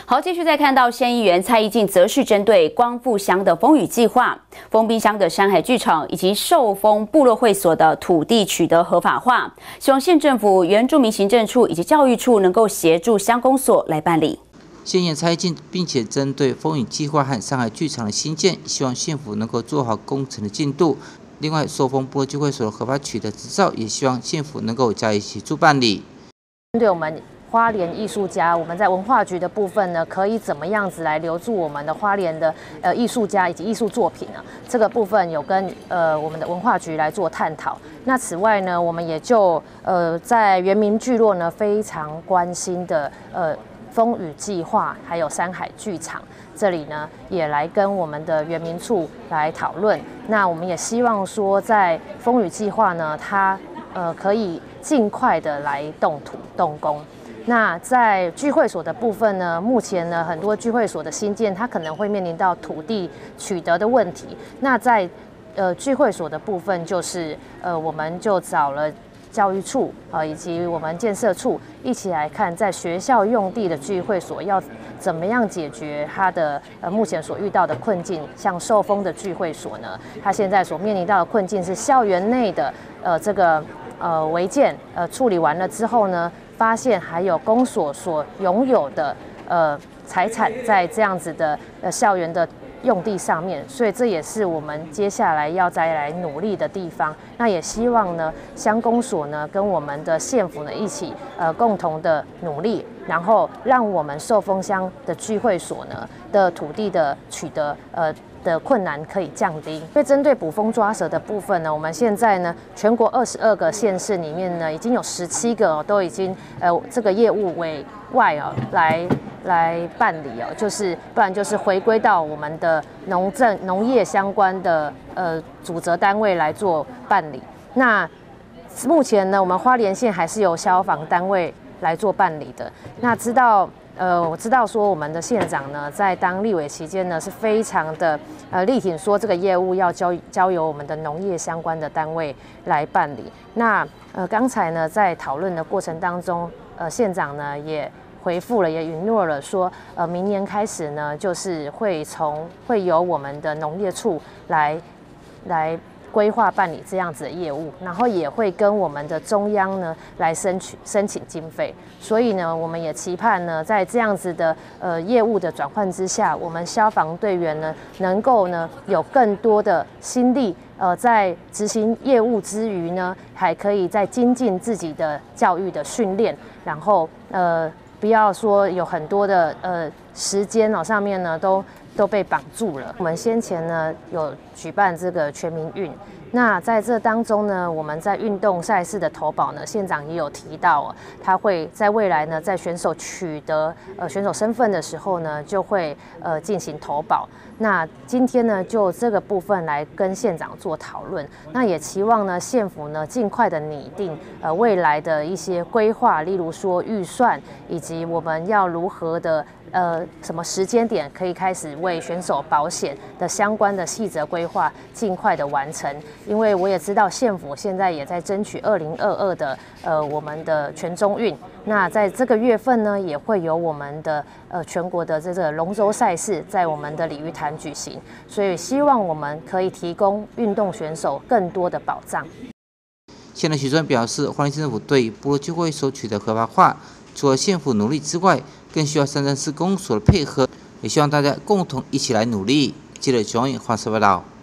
好，继续再看到县议员蔡宜静，则是针对光复乡的风雨计划、丰滨乡的山海剧场以及寿丰部落会所的土地取得合法化，希望县政府、原住民行政处以及教育处能够协助乡公所来办理。 县议员蔡宜静，并且针对风雨计划和山海剧场的新建，希望县府能够做好工程的进度。另外，寿丰部落聚会所的合法取得执照，也希望县府能够加以协助办理。 针对我们花莲艺术家，我们在文化局的部分呢，可以怎么样子来留住我们的花莲的艺术家以及艺术作品啊？这个部分有跟我们的文化局来做探讨。那此外呢，我们也就在原民聚落呢非常关心的风雨计划，还有山海剧场，这里呢也来跟我们的原民处来讨论。那我们也希望说，在风雨计划呢，它可以尽快的来动土动工。那在聚会所的部分呢，目前呢很多聚会所的新建，它可能会面临到土地取得的问题。那在聚会所的部分，就是我们就找了教育处以及我们建设处一起来看，在学校用地的聚会所要怎么样解决它的目前所遇到的困境。像寿丰的聚会所呢，它现在所面临到的困境是校园内的这个违建处理完了之后呢，发现还有公所所拥有的财产在这样子的校园的用地上面，所以这也是我们接下来要再来努力的地方。那也希望呢，乡公所呢跟我们的县府呢一起共同的努力，然后让我们寿丰乡的聚会所呢的土地的取得的困难可以降低。因为针对捕风抓蛇的部分呢，我们现在呢全国22个县市里面呢，已经有17个都已经这个业务委外来办理就是不然就是回归到我们的农业相关的主责单位来做办理。那目前呢，我们花莲县还是由消防单位来做办理的。那我知道说我们的县长呢，在当立委期间呢，是非常的力挺说这个业务要交由我们的农业相关的单位来办理。那刚才呢，在讨论的过程当中，县长呢也回复了，也允诺了说，明年开始呢，就是会由我们的农业处来规划办理这样子的业务，然后也会跟我们的中央呢来申请经费。所以呢，我们也期盼呢，在这样子的业务的转换之下，我们消防队员呢能够呢有更多的心力，在执行业务之余呢，还可以再精进自己的教育的训练，然后不要说有很多的时间上面呢都被绑住了。我们先前呢有举办这个全民运，那在这当中呢，我们在运动赛事的投保呢，县长也有提到他会在未来呢，在选手取得选手身份的时候呢，就会进行投保。那今天呢，就这个部分来跟县长做讨论，那也期望呢，县府呢尽快的拟定未来的一些规划，例如说预算，以及我们要如何的什么时间点可以开始为选手保险的相关的细则规划尽快的完成。因为我也知道县府现在也在争取2022的我们的全中运，那在这个月份呢，也会有我们的全国的这个龙舟赛事在我们的鲤鱼潭举行，所以希望我们可以提供运动选手更多的保障。 县长许专表示，花莲县政府对部落聚会所取得合法化，除了县府努力之外，更需要三镇市公所的配合，也希望大家共同一起来努力。记者熊颖华视报道。